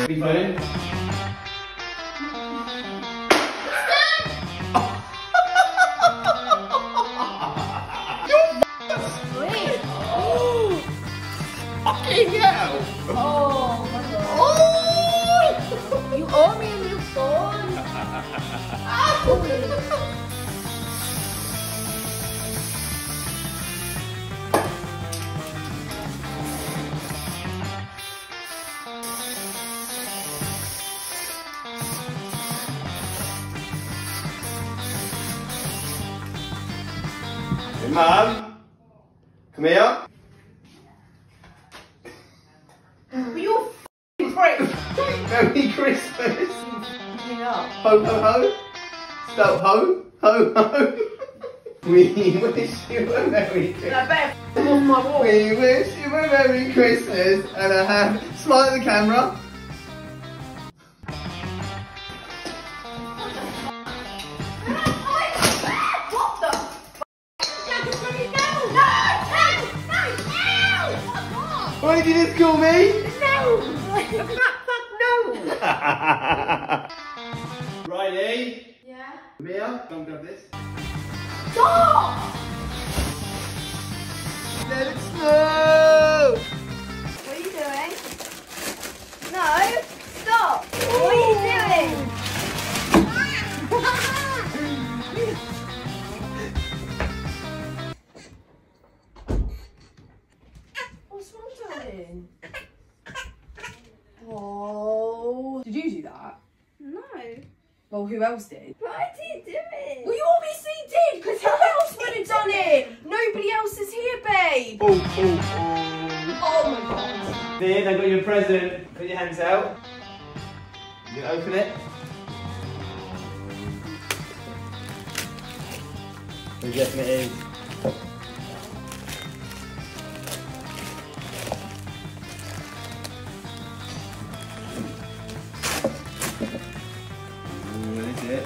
Be funny. Fucking hell! Oh my god. Oh! You owe me a new phone. Hey, Mum, come here. You f***ing prick. Merry Christmas. Yeah. Ho ho ho. Spell ho ho ho. We wish you a Merry Christmas. I better f*** off my wall. We wish you a Merry Christmas and a happy. Smile at the camera. What the f***? What did you just call me? No! No! Riley. Yeah? Come here. Come grab this. Stop! Let it snow. What are you doing? No! Stop! What are you doing? What's wrong, darling? Oh. Did you do that? No, Well, who else did? but I didn't do it. Well, you obviously did, because who else would have done it? Nobody else is here, babe. Oh, oh, Oh my god. oh. Then I got you a present. Put your hands out. You gonna open it? It definitely is. What is it?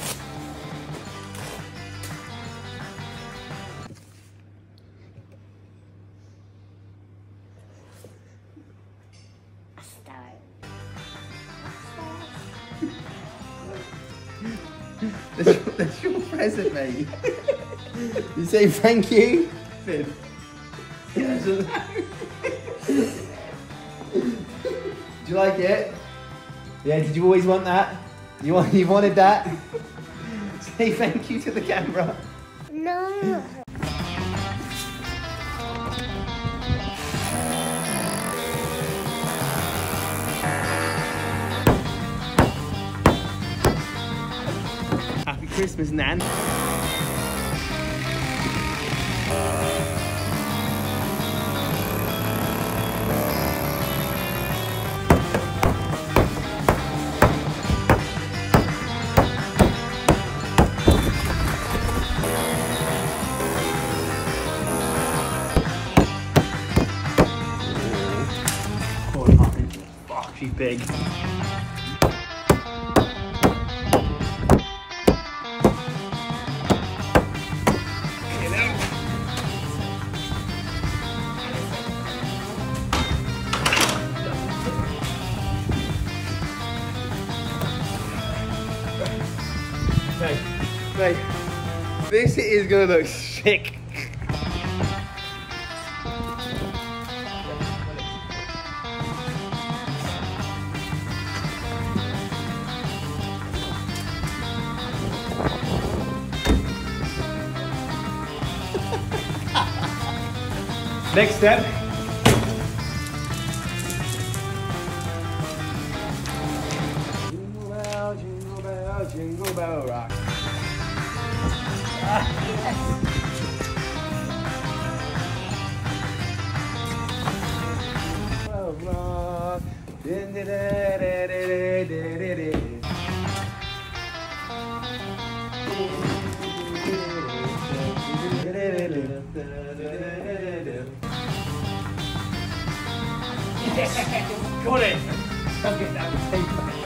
That's your present, mate. You say thank you? Finn. Yeah, do you like it? Yeah, did you always want that? You wanted that? Say thank you to the camera. No. Happy Christmas, Nan. Fuck, she's big. Mate, this is gonna look sick. Next step. Jingle bell, jingle bell rock. Got it! I'll get that tape back.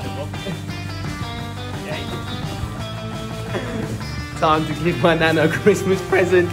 Time to give my Nan a Christmas present.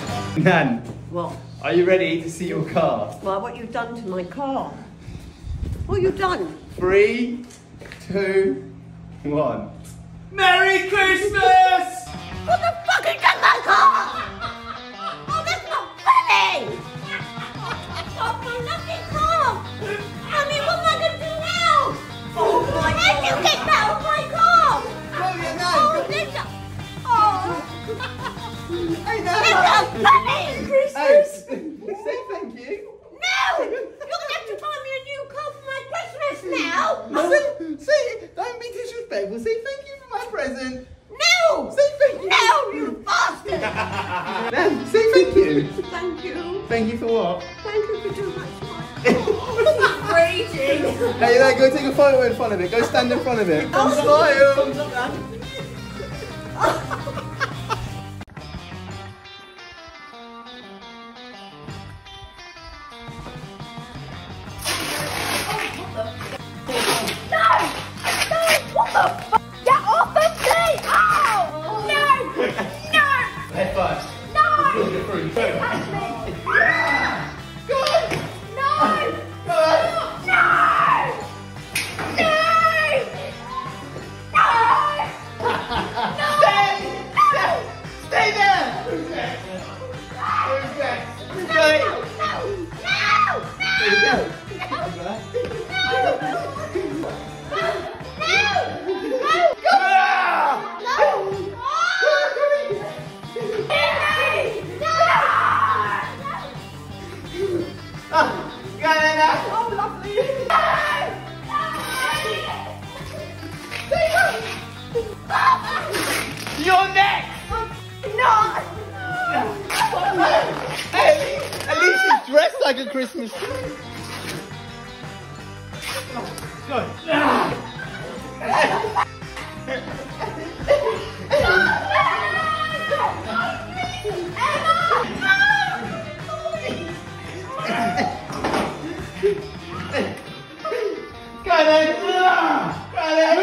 Nan, What? are you ready to see your car? Well, what you've done to my car? What have you done? 3, 2, 1. Merry Christmas! What the fuck is that, Michael? Oh, that's not funny! Oh, my lucky car! I mean, what am I going to do now? Oh, my God! How did you get that off my car? Go get that! Oh, this... Oh! Hey, no! That's not funny! Hey, say thank you. No! You're going to have to buy me a new car for my Christmas now! Say, don't be disrespectful. Say thank you for my present. No! Say thank you. No, you bastard! Nan, say thank you. Thank you. Thank you for what? Thank you for too much Raging. Hey, go take a photo in front of it. Go stand in front of it. Smile. Get off of me! Ow! No! No! Head first. No! You're through. Go. Touch me! Go on. No! Go on. No! No! No! Stay there. Who's next? Who's next? Stay. There you go. Go on now. Oh, lovely! You're next. No! Hey, at least she's dressed like a Christmas tree. Go. Go then. Go then.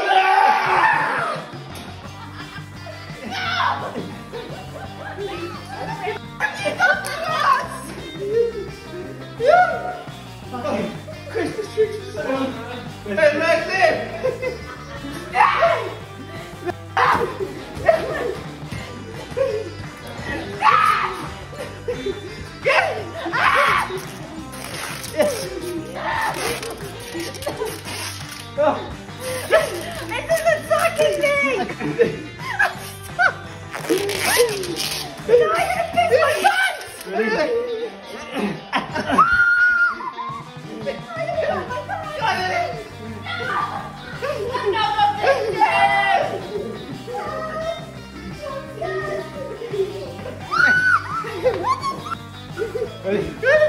Christmas trees are so Hey, Lexi! It doesn't sucking me! No, I gotta fix my pants! Ready?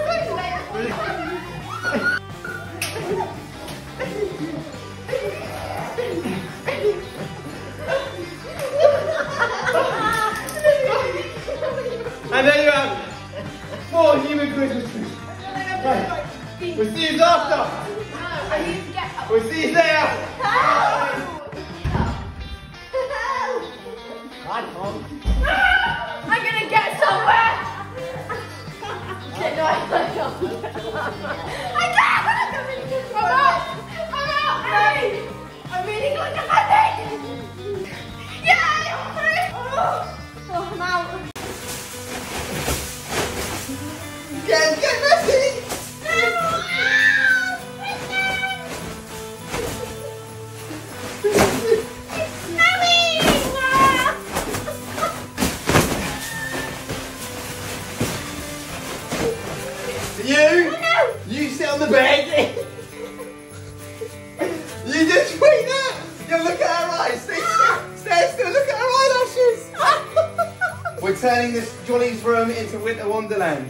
And there you have 4 human Christmas trees. Right. We'll see you after. We'll see you there. I can't. I'm gonna get somewhere! No, I can't. I'm out! Hey! I'm really going to panic! Yeah! Oh, I'm out. Get messy. You sit on the bed. You just wait there. You look at her eyes. Stay still. Look at her eyelashes. We're turning this Johnny's room into Winter Wonderland.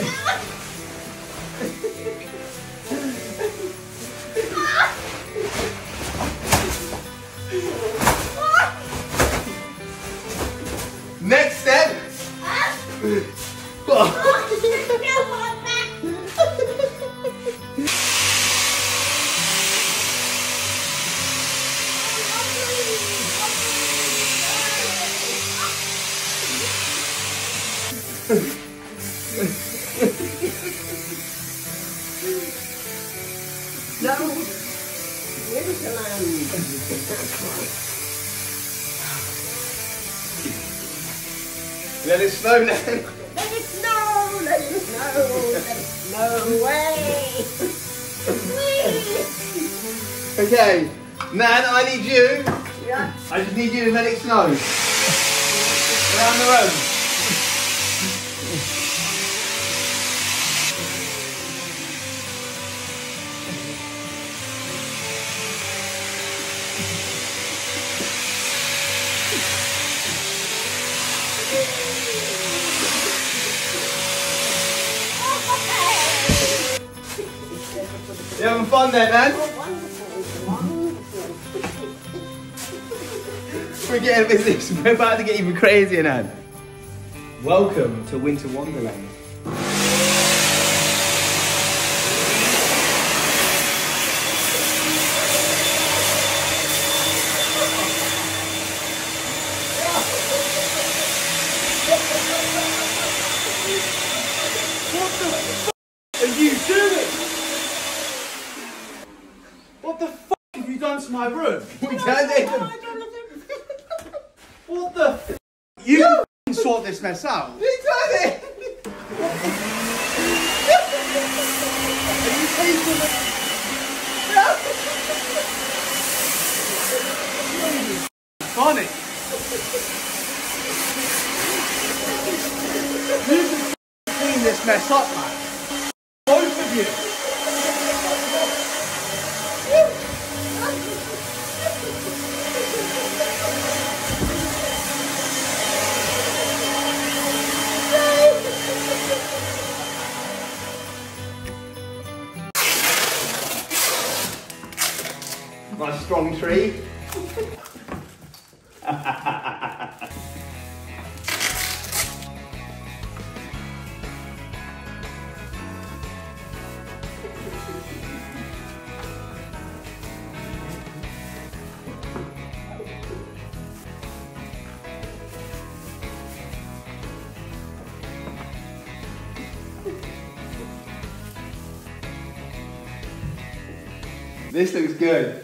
Next step. No. Let it snow, Nan. Let it snow, let it snow, let it snow away. Okay, Nan, I need you. Yeah. I just need you to let it snow. Around the room. You having fun there, Nan? We're getting busy. We're about to get even crazier, Nan. Welcome to Winter Wonderland. What the f are you doing? What the f have you done to my room? We turned it. What the f? You sort this mess out. We turned it. Are you taking it? Funny. You can clean this mess up, man. Both of you. Nice strong tree. This looks good.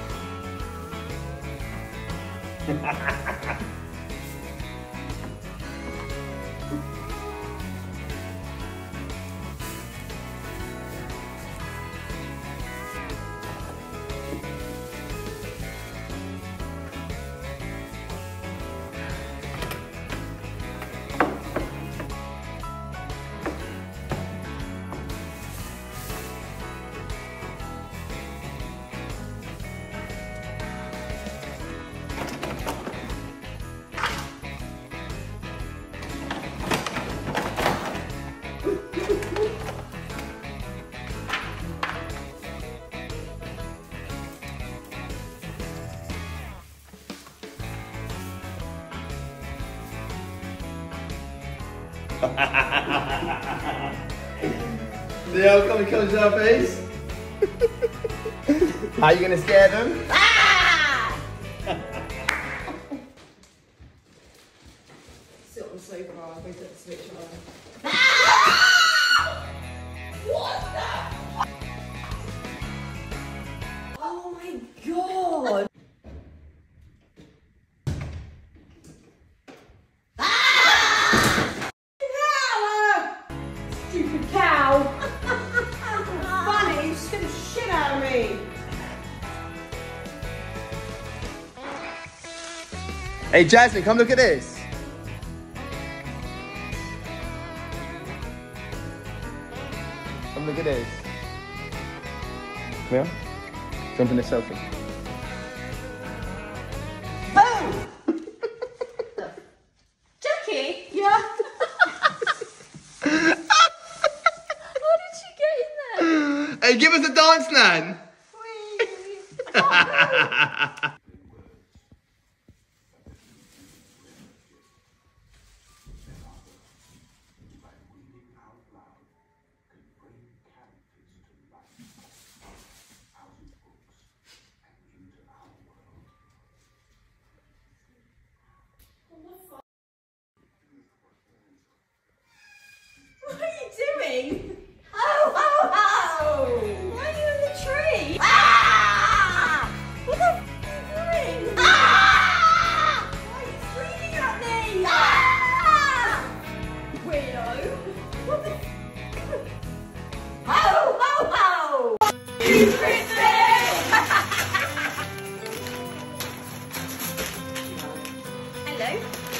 See how come it comes to our face? How are you gonna scare them? Ah! Sit on the sofa while we put the switch on. Ah! What the? Oh my god! Stupid cow! Funny, you scared the shit out of me! Hey Jasmine, come look at this. Come look at this. Come here. Jump in the selfie. Boom! Jackie? Yeah? How did she get in there? Hey, give us a dance, Nan. What are you doing? Oh, oh, oh! Why are you in the tree? Ah! What the Milo.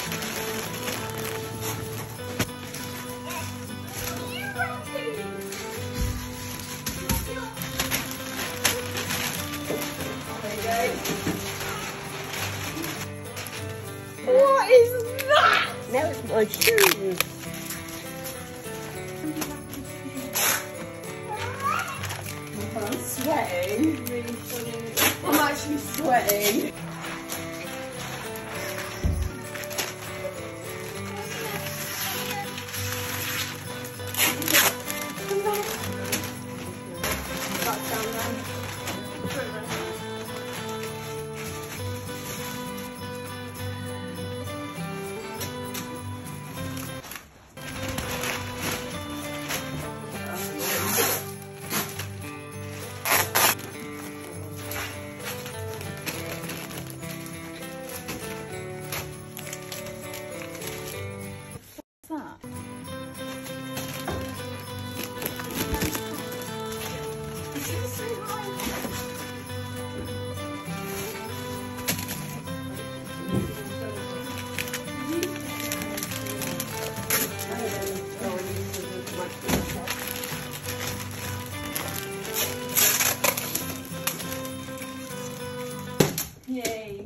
What is that? Now it's my shoes. I'm sweating. I'm actually sweating. Yay.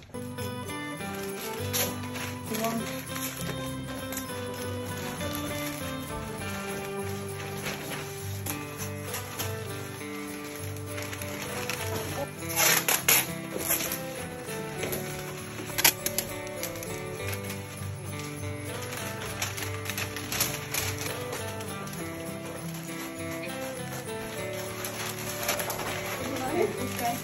Okay.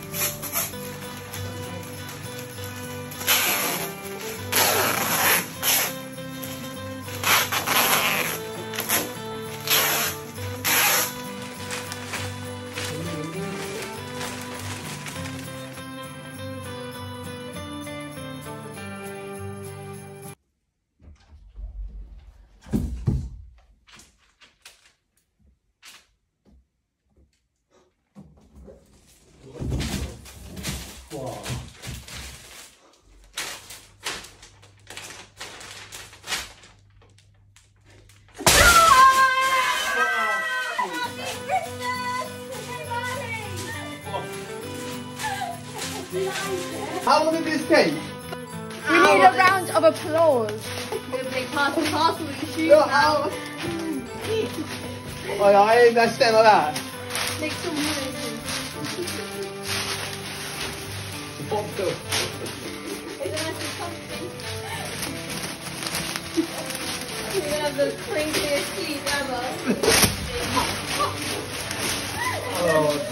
How long did this take? We need a round of applause. We're going to pass the parcel with the shoes now. Oh, no, I ain't that stand like that. Make some noise. We're going to have the craziest sleep ever. Oh,